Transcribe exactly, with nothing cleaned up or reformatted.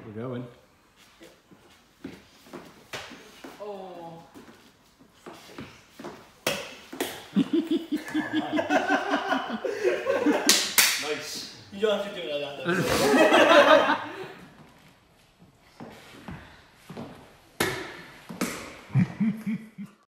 We're going. Oh. Nice. You don't have to do it like that though.